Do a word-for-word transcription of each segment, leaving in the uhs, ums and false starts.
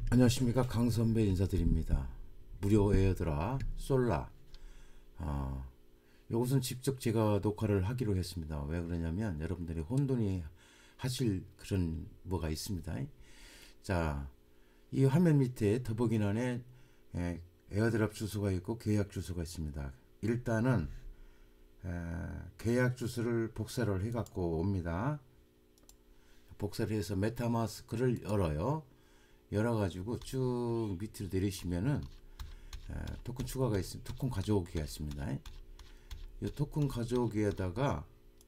안녕하십니까, 강선배 인사드립니다. 무료 에어드랍 솔라, 아, 이것은 직접 제가 녹화를 하기로 했습니다. 왜 그러냐면 여러분들이 혼돈이 하실 그런 뭐가 있습니다. 자, 이 화면 밑에 더보기란에 에, 에어드랍 주소가 있고 계약 주소가 있습니다. 일단은 에, 계약 주소를 복사를 해갖고 옵니다. 복사를 해서 메타마스크를 열어요. 열어가지고 쭉 밑으로 내리시면은 에, 토큰 추가가 있습니다. 토큰 가져오기가 있습니다. 이 토큰 가져오기에다가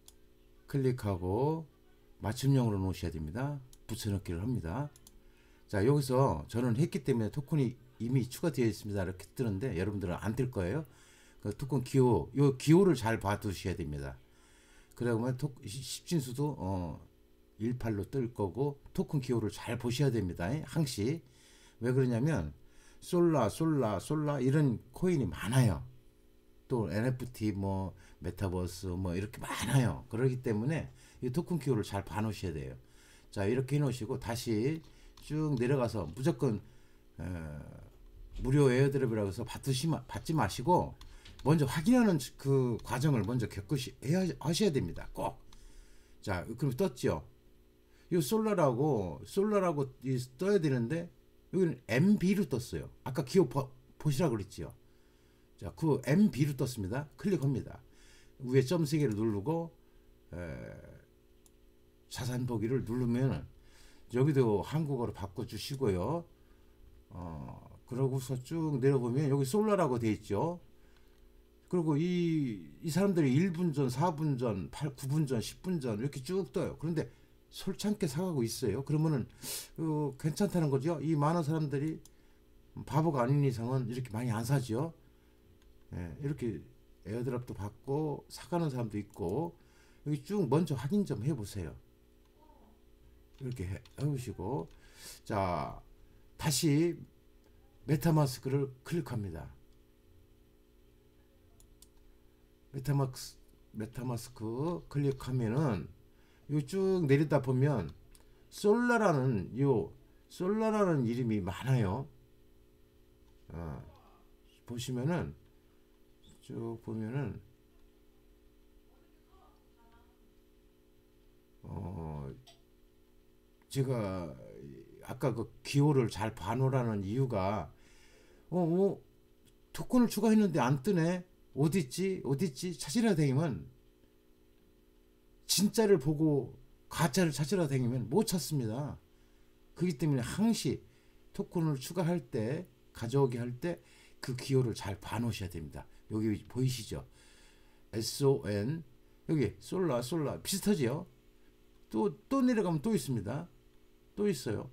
클릭하고 맞춤형으로 놓으셔야 됩니다. 붙여넣기를 합니다. 자, 여기서 저는 했기 때문에 토큰이 이미 추가되어 있습니다. 이렇게 뜨는데 여러분들은 안 뜰 거예요. 그 토큰 기호, 요 기호를 잘 봐두셔야 됩니다. 그러면 토, 십진수도 어, 십팔로 뜰 거고 토큰 기호를 잘 보셔야 됩니다. 항시. 왜 그러냐면 솔라, 솔라, 솔라 이런 코인이 많아요. 또 엔에프티 뭐 메타버스 뭐 이렇게 많아요. 그렇기 때문에 이 토큰 기호를 잘 봐놓으셔야 돼요. 자, 이렇게 해놓으시고 다시 쭉 내려가서 무조건 어, 무료 에어드랍이라고 해서 받으시, 받지 마시고 먼저 확인하는 그 과정을 먼저 겪으시 해야 하셔야 됩니다. 꼭. 자, 그럼 떴죠. 이 솔라라고 솔라라고 떠야 되는데 여기는 엠비로 떴어요. 아까 기호 보, 보시라 그랬지요. 자, 그 엠비로 떴습니다. 클릭합니다. 위에 점 세 개를 누르고 에, 자산 보기를 누르면 여기도 한국어로 바꿔주시고요. 어, 그러고서 쭉 내려보면 여기 솔라라고 돼 있죠. 그리고 이, 이 사람들이 일 분 전, 사 분 전, 팔, 구 분 전, 십 분 전 이렇게 쭉 떠요. 그런데 솔창게 사가고 있어요. 그러면은 어, 괜찮다는 거죠. 이 많은 사람들이 바보가 아닌 이상은 이렇게 많이 안 사죠. 예, 이렇게 에어드랍도 받고 사가는 사람도 있고 여기 쭉 먼저 확인 좀 해보세요. 이렇게 해, 해보시고 자, 다시 메타마스크를 클릭합니다. 메타마스, 메타마스크 클릭하면은 쭉 내리다 보면 솔라라는 요 솔라라는 이름이 많아요. 어, 보시면은 쭉 보면은 어, 제가 아까 그 기호를 잘 봐놓으라는 이유가 어, 어 토큰을 추가했는데 안 뜨네. 어딨지 어딨지 찾으려 다니면 진짜를 보고 가짜를 찾으러 다니면 못 찾습니다. 그렇기 때문에 항시 토큰을 추가할 때 가져오게 할 때 그 기호를 잘 봐놓으셔야 됩니다. 여기 보이시죠? 에스온 여기 솔라 솔라 비슷하지요? 또, 또 내려가면 또 있습니다. 또 있어요.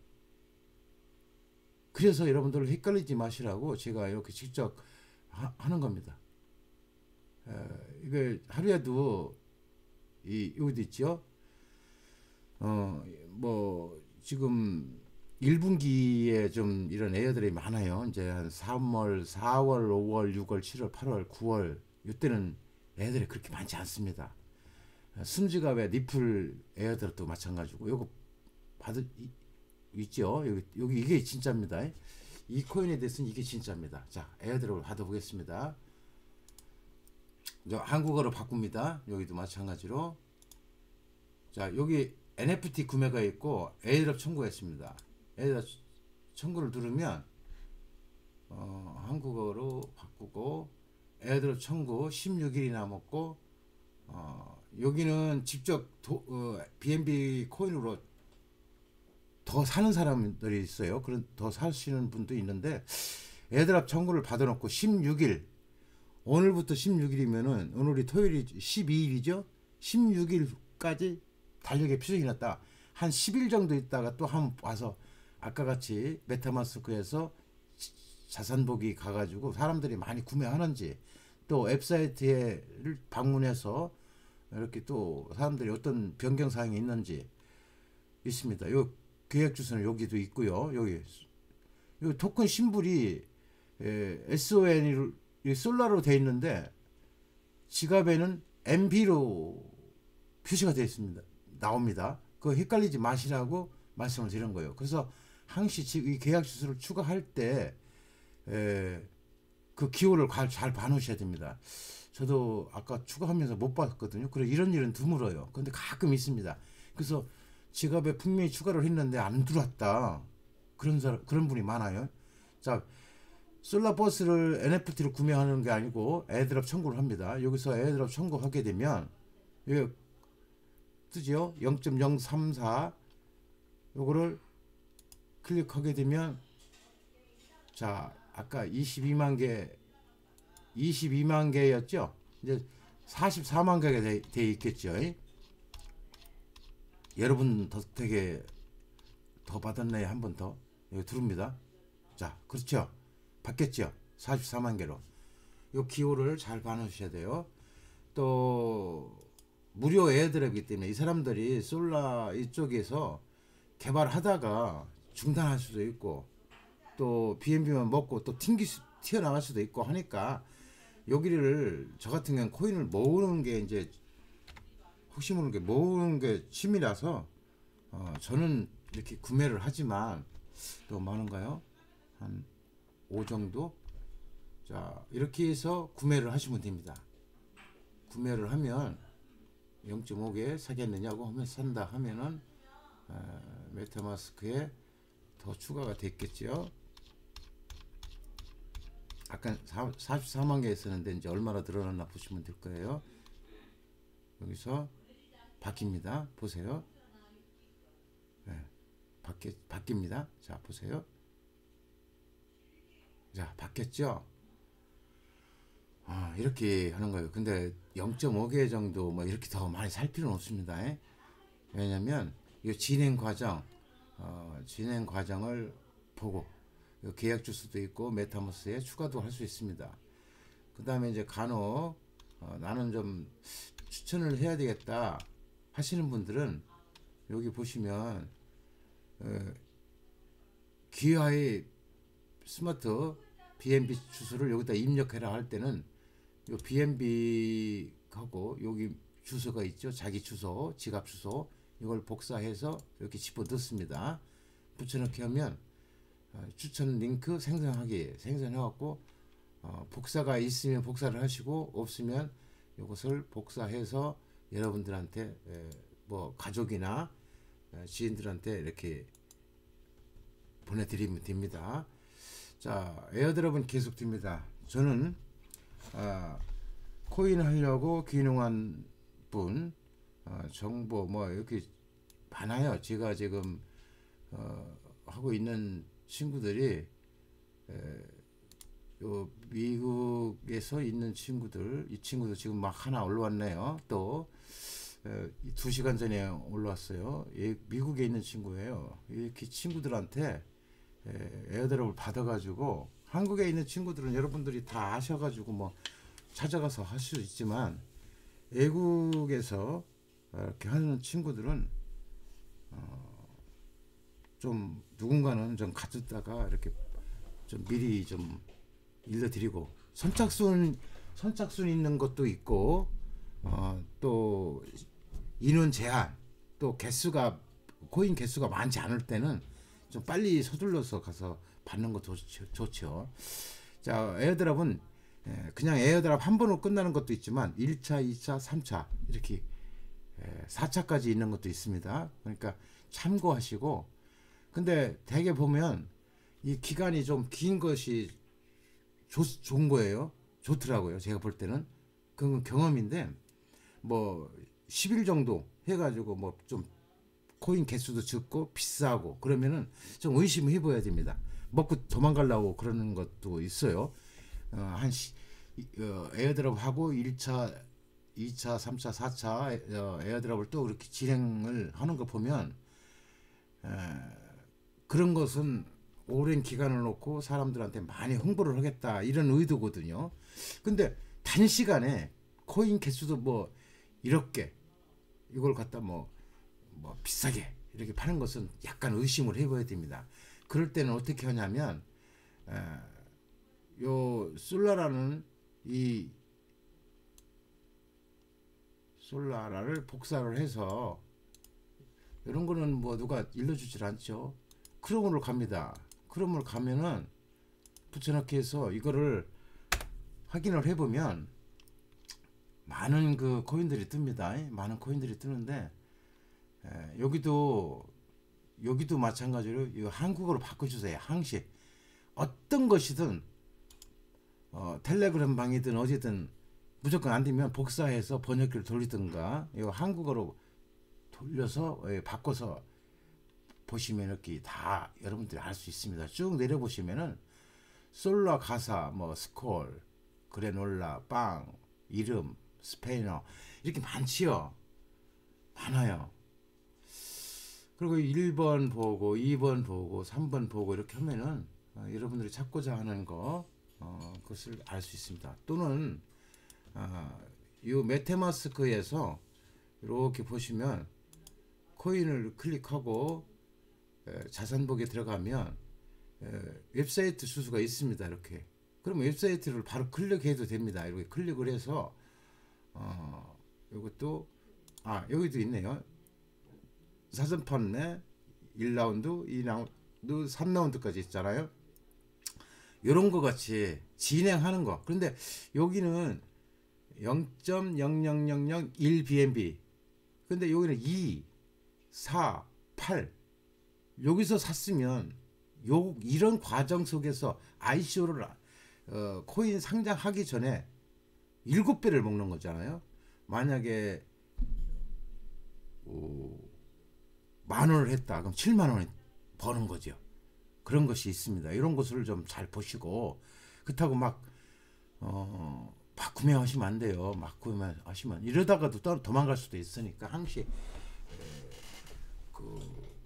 그래서 여러분들 헷갈리지 마시라고 제가 이렇게 직접 하, 하는 겁니다. 에, 이거 하루에도 이 여기도 있죠. 어, 뭐 지금 일 분기에 좀 이런 에어들이 많아요. 이제 한 삼월, 사월, 오월, 유월, 칠월, 팔월, 구월 이때는 애들이 그렇게 많지 않습니다. 순지갑의 니플 에어드랍도 마찬가지고 요거 받을 있죠. 여기 여기 이게 진짜입니다. 이 코인에 대해서는 이게 진짜입니다. 자, 에어드랍을 받아보겠습니다. 한국어로 바꿉니다. 여기도 마찬가지로. 자, 여기 엔에프티 구매가 있고 에어드랍 청구가 있습니다. 에어드랍 청구를 누르면 어, 한국어로 바꾸고 에어드랍 청구 십육 일이 남았고 어, 여기는 직접 도, 어, 비엔비 코인으로 더 사는 사람들이 있어요. 그런 더 사시는 분도 있는데 에어드랍 청구를 받아놓고 십육 일 오늘부터 십육 일이면은 오늘이 토요일이 십이 일이죠. 십육 일까지 달력에 표정이 났다. 한 십 일 정도 있다가 또 한번 와서 아까 같이 메타마스크에서 자산 보기 가가지고 사람들이 많이 구매하는지 또 웹사이트를 방문해서 이렇게 또 사람들이 어떤 변경 사항이 있는지 있습니다. 요 계약 주소는 여기도 있고요. 여기 요 토큰 심볼이 에스온이 솔라로 되어 있는데 지갑에는 엠비로 표시가 되어 있습니다. 나옵니다. 그거 헷갈리지 마시라고 말씀을 드린 거예요. 그래서 항시 이 계약 주소를 추가할 때 그 기호를 잘 봐놓으셔야 됩니다. 저도 아까 추가하면서 못 봤거든요. 그래 이런 일은 드물어요. 근데 가끔 있습니다. 그래서 지갑에 분명히 추가를 했는데 안 들어왔다. 그런 사람, 그런 분이 많아요. 자, 솔라버스를 엔에프티로 구매하는 게 아니고 에어드랍 청구를 합니다. 여기서 에어드랍 청구하게 되면 여기 뜨죠? 영 점 영삼사 요거를 클릭하게 되면 자, 아까 이십이만 개 이십이만 개였죠? 이제 사십사만 개가 돼, 돼 있겠죠. 여러분 덕택에 더 받았나요? 한 번 더 여기 들어옵니다. 자, 그렇죠? 받겠죠? 사십사만 개로. 요 기호를 잘 봐놓으셔야 돼요. 또 무료 에어드랍이기 때문에 이 사람들이 솔라 이쪽에서 개발하다가 중단할 수도 있고 또 비엔비만 먹고 또 튕기 튀어나갈 수도 있고 하니까 여기를 저 같은 경우는 코인을 모으는 게 이제 혹시 모르는 게 모으는 게 취미라서 어 저는 이렇게 구매를 하지만 또 많은가요? 한 오 정도? 자, 이렇게 해서 구매를 하시면 됩니다. 구매를 하면 영 점 오 개 사겠느냐고 하면 산다 하면은 어, 메타마스크에 더 추가가 됐겠죠. 아까 사십사만 개 있었는데 이제 얼마나 늘어났나 보시면 될 거예요. 여기서 바뀝니다. 보세요. 네, 바뀌, 바뀝니다. 자, 보세요. 자, 바뀌었죠? 아, 이렇게 하는 거예요. 근데 영 점 오 개 정도 뭐 이렇게 더 많이 살 필요는 없습니다. 에? 왜냐면 이 진행 과정, 어, 진행 과정을 보고 계약 주소도 있고 메타마스크에 추가도 할 수 있습니다. 그 다음에 이제 간혹 어, 나는 좀 추천을 해야 되겠다 하시는 분들은 여기 보시면 어, 기아의 스마트 비엔비 주소를 여기다 입력해라 할 때는 요 비엔비하고 여기 주소가 있죠. 자기 주소, 지갑 주소 이걸 복사해서 이렇게 집어 넣습니다. 붙여넣기 하면 어, 추천 링크 생성하기 생성해갖고 어, 복사가 있으면 복사를 하시고 없으면 이것을 복사해서 여러분들한테 에, 뭐 가족이나 에, 지인들한테 이렇게 보내드리면 됩니다. 자, 에어드랍은 계속됩니다. 저는 아, 코인 하려고 귀농한 분 어, 정보 뭐 이렇게 많아요. 제가 지금 어, 하고 있는 친구들이 에, 요 미국에서 있는 친구들 이 친구도 지금 막 하나 올라왔네요. 또 두 시간 전에 올라왔어요. 예, 미국에 있는 친구예요. 이렇게 친구들한테 에어드랍을 받아가지고 한국에 있는 친구들은 여러분들이 다 아셔가지고 뭐 찾아가서 할 수 있지만 외국에서 이렇게 하는 친구들은 어, 좀 누군가는 좀 가졌다가 이렇게 좀 미리 좀 일러드리고 선착순 선착순 있는 것도 있고 어, 또 인원 제한 또 개수가 코인 개수가 많지 않을 때는 좀 빨리 서둘러서 가서 받는 것도 좋죠. 좋죠. 자, 에어드랍은 그냥 에어드랍 한 번으로 끝나는 것도 있지만 일 차, 이 차, 삼 차 이렇게 사 차까지 있는 것도 있습니다. 그러니까 참고하시고 근데 대개 보면 이 기간이 좀 긴 것이 좋, 좋은 거예요. 좋더라고요. 제가 볼 때는 그건 경험인데 뭐 십 일 정도 해가지고 뭐 좀 코인 개수도 적고 비싸고 그러면은 좀 의심을 해봐야 됩니다. 먹고 도망가려고 그러는 것도 있어요. 어, 한 시, 어, 에어드랍하고 일 차, 이 차, 삼 차, 사 차 어, 에어드랍을 또 그렇게 진행을 하는 거 보면 에, 그런 것은 오랜 기간을 놓고 사람들한테 많이 홍보를 하겠다 이런 의도거든요. 근데 단시간에 코인 개수도 뭐 이렇게 이걸 갖다 뭐, 뭐 비싸게 이렇게 파는 것은 약간 의심을 해봐야 됩니다. 그럴 때는 어떻게 하냐면 에, 요 솔라라는 이 솔라라를 복사를 해서 이런 거는 뭐 누가 일러주질 않죠. 크롬으로 갑니다. 크롬으로 가면은 붙여넣기 해서 이거를 확인을 해보면 많은 그 코인들이 뜹니다. 많은 코인들이 뜨는데 에, 여기도 여기도 마찬가지로 이거 한국어로 바꿔주세요. 항시 어떤 것이든 어, 텔레그램 방이든 어디든 무조건 안 되면 복사해서 번역기를 돌리든가 이거 한국어로 돌려서 예, 바꿔서 보시면 이렇게 다 여러분들이 알 수 있습니다. 쭉 내려보시면은 솔라 가사 뭐 스콜 그래놀라 빵 이름 스페인어 이렇게 많지요. 많아요. 그리고 일 번 보고 이 번 보고 삼 번 보고 이렇게 하면은 어, 여러분들이 찾고자 하는 거 어, 그것을 알 수 있습니다. 또는 어, 이 메타마스크에서 이렇게 보시면 코인을 클릭하고 에, 자산복에 들어가면 에, 웹사이트 주소가 있습니다. 이렇게 그러면 웹사이트를 바로 클릭해도 됩니다. 이렇게 클릭을 해서 어, 이것도 아 여기도 있네요. 사전 판매 일 라운드, 이 라운드, 삼 라운드까지 있잖아요. 이런 거 같이 진행하는 거. 그런데 여기는 영 점 영영영영일 비엔비. 근데 여기는 이, 사, 팔. 여기서 샀으면 요 이런 과정 속에서 아이씨오를 어, 코인 상장하기 전에 일곱 배를 먹는 거잖아요. 만약에 오, 만 원을 했다. 그럼 칠만 원 버는 거죠. 그런 것이 있습니다. 이런 것을 좀 잘 보시고 그렇다고 막 어, 막 구매하시면 안 돼요. 막 구매하시면 이러다가도 또 도망갈 수도 있으니까 항시 에, 그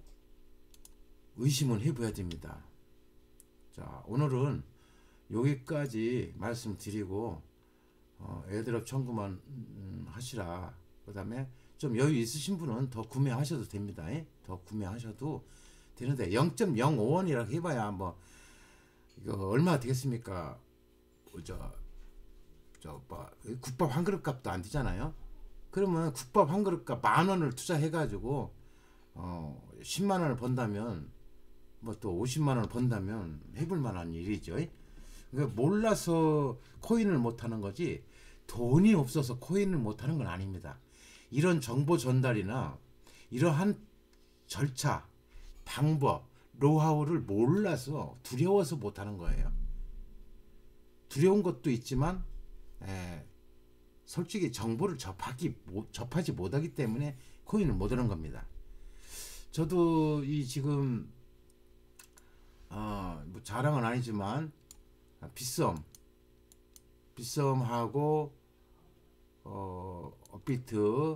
의심은 해봐야 됩니다. 자, 오늘은 여기까지 말씀드리고 어, 애드럽 청구만 음, 하시라. 그 다음에 좀 여유 있으신 분은 더 구매하셔도 됩니다. 예? 더 구매하셔도 되는데 영 점 영오 원이라고 해봐야 뭐 이거 얼마 되겠습니까? 저, 저 뭐, 국밥 한 그릇 값도 안 되잖아요. 그러면 국밥 한 그릇 값 만 원을 투자해가지고 어, 십만 원을 번다면 뭐 또 오십만 원을 번다면 해볼 만한 일이죠. 예? 그러니까 몰라서 코인을 못하는 거지 돈이 없어서 코인을 못하는 건 아닙니다. 이런 정보 전달이나 이러한 절차, 방법, 노하우를 몰라서 두려워서 못하는 거예요. 두려운 것도 있지만 에, 솔직히 정보를 접하기, 접하지 못하기 때문에 코인을 못 하는 겁니다. 저도 이 지금 어, 뭐 자랑은 아니지만 빗썸 빗썸하고 어, 업비트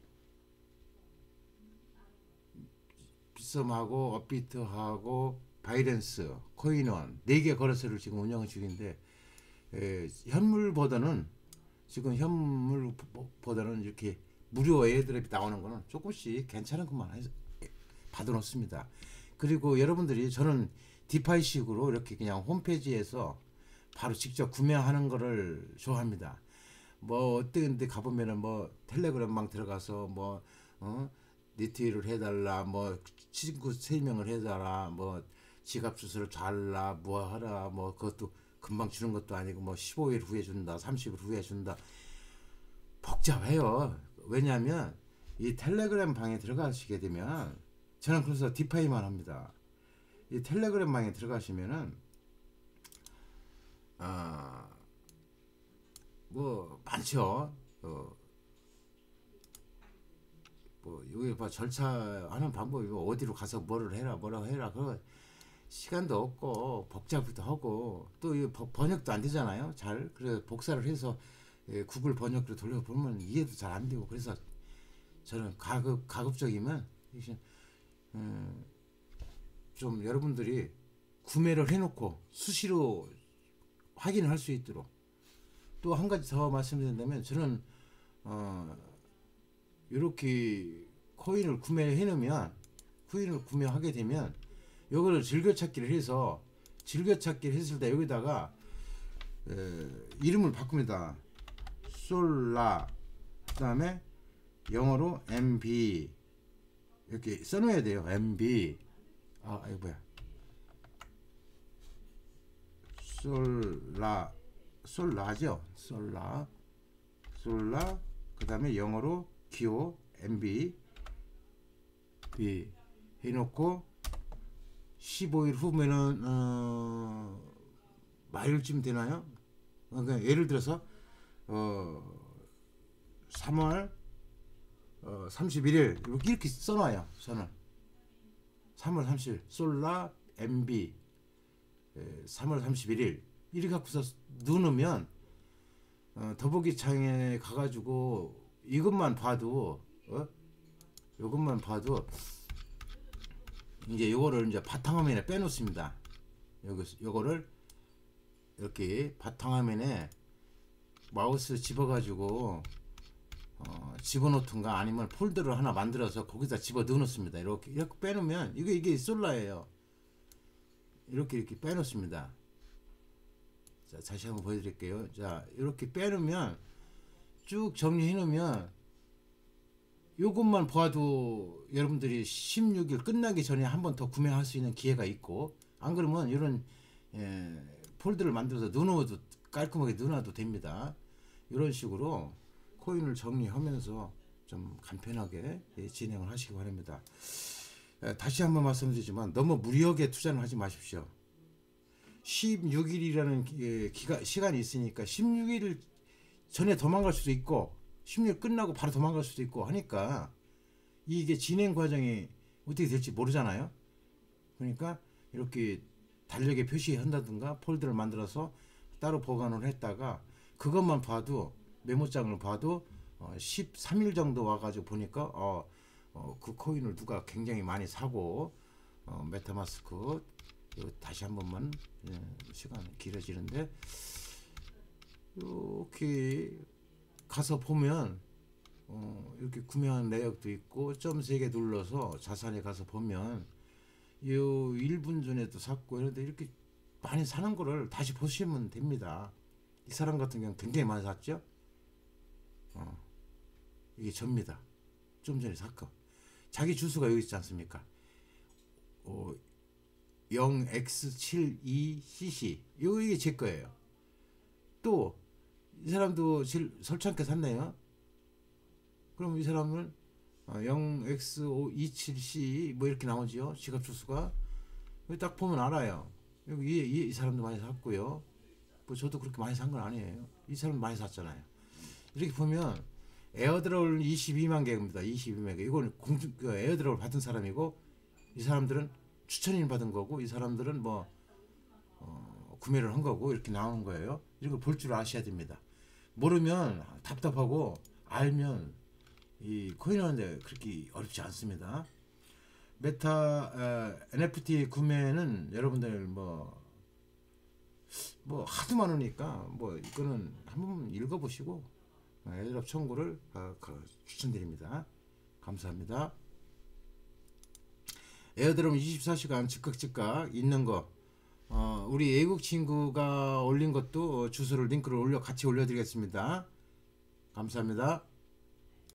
빗썸하고 업비트하고 바이낸스 코인원 네 개 거래소를 지금 운영 중인데 에, 현물보다는 지금 현물보다는 이렇게 무료 에어드랍이 나오는 거는 조금씩 괜찮은 것만 받아 놓습니다. 그리고 여러분들이 저는 디파이식으로 이렇게 그냥 홈페이지에서 바로 직접 구매하는 거를 좋아합니다. 뭐 어떤 데 가보면은 뭐 텔레그램방 들어가서 뭐 어? 리트윗을 해달라 뭐 친구 세 명을 해달라 뭐 지갑 주소를 달라 뭐 하라 뭐 그것도 금방 주는 것도 아니고 뭐 십오 일 후에 준다 삼십 일 후에 준다 복잡해요. 왜냐하면 이 텔레그램 방에 들어가시게 되면 저는 그래서 디파이만 합니다. 이 텔레그램 방에 들어가시면은 아 뭐 많죠. 어, 뭐 여기 봐 절차하는 방법이 어디로 가서 뭐를 해라 뭐라 해라 그 시간도 없고 복잡도 하고 또 이 번역도 안 되잖아요. 잘 그래서 복사를 해서 예, 구글 번역도 돌려보면 이해도 잘 안 되고 그래서 저는 가급 가급적이면 음, 좀 여러분들이 구매를 해놓고 수시로 확인할 수 있도록 또 한 가지 더 말씀드린다면 저는 어, 이렇게 코인을 구매해 놓으면 코인을 구매하게 되면 요거를 즐겨찾기를 해서 즐겨찾기를 했을 때 여기다가 에, 이름을 바꿉니다. 솔라 그 다음에 영어로 엠비 이렇게 써놓아야 돼요. 엠비 아 이거 뭐야 솔라 솔라죠. 솔라 솔라 그 다음에 영어로 기호 엠비 비 해놓고 십오 일 후면은 어, 말일쯤 되나요? 그러니까 예를 들어서 어, 삼월 어, 삼십일 일 이렇게, 이렇게 써놔요. 선을 삼월 삼십일 솔라 엠비 삼월 삼십일 일 이렇게 갖고서 넣으면 어, 더보기 창에 가가지고 이것만 봐도 어? 이것만 봐도 이제 요거를 이제 바탕화면에 빼놓습니다. 여기 요거를 이렇게 바탕화면에 마우스 집어가지고 어, 집어넣든가 아니면 폴더를 하나 만들어서 거기다 집어 넣어놓습니다. 이렇게 이렇게 빼놓으면 이게 이게 솔라예요. 이렇게 이렇게 빼놓습니다. 자, 다시 한번 보여드릴게요. 자, 이렇게 빼놓으면 쭉 정리해 놓으면 요것만 봐도 여러분들이 십육 일 끝나기 전에 한 번 더 구매할 수 있는 기회가 있고, 안 그러면 이런 예, 폴더를 만들어서 넣어도 깔끔하게 넣어놔도 됩니다. 이런 식으로 코인을 정리하면서 좀 간편하게 예, 진행을 하시기 바랍니다. 예, 다시 한번 말씀드리지만 너무 무리하게 투자는 하지 마십시오. 십육 일이라는 예, 기가, 시간이 있으니까 십육 일 전에 도망갈 수도 있고 십육 일 끝나고 바로 도망갈 수도 있고 하니까 이게 진행 과정이 어떻게 될지 모르잖아요. 그러니까 이렇게 달력에 표시한다든가 폴더를 만들어서 따로 보관을 했다가 그것만 봐도 메모장을 봐도 어, 십삼 일 정도 와가지고 보니까 어, 어, 그 코인을 누가 굉장히 많이 사고 어, 메타마스크 다시 한 번만 예, 시간이 길어지는데 이렇게 가서 보면 어, 이렇게 구매한 내역도 있고 점 세 개 눌러서 자산에 가서 보면 요 일 분 전에도 샀고 이런데 이렇게 많이 사는 거를 다시 보시면 됩니다. 이 사람 같은 경우는 굉장히 많이 샀죠. 어, 이게 접니다. 좀 전에 샀고 자기 주소가 여기 있지 않습니까? 어, 영 엑스 칠십이 씨씨 요 이게 제 거예요. 또 이 사람도 설치않게 샀네요. 그럼 이 사람은 영 엑스 오이칠 씨 뭐 이렇게 나오지요. 지갑 주소가 딱 보면 알아요. 여기 이, 이 사람도 많이 샀고요. 뭐 저도 그렇게 많이 산 건 아니에요. 이 사람도 많이 샀잖아요. 이렇게 보면 에어드랍을 이십이만 개입니다. 이십이만 개. 이건 공중 그 에어드랍을 받은 사람이고 이 사람들은 추천인 받은 거고 이 사람들은 뭐 어, 구매를 한 거고 이렇게 나오는 거예요. 이걸 볼 줄 아셔야 됩니다. 모르면 답답하고 알면 이 코인 하는데 그렇게 어렵지 않습니다. 메타 어, 엔에프티 구매는 여러분들 뭐, 뭐 하도 많으니까 뭐 이거는 한번 읽어보시고 에어드랍 청구를 어, 추천드립니다. 감사합니다. 에어드랍은 이십사 시간 즉각 즉각 있는 거 어, 우리 외국 친구가 올린 것도 주소를 링크를 올려 같이 올려드리겠습니다. 감사합니다.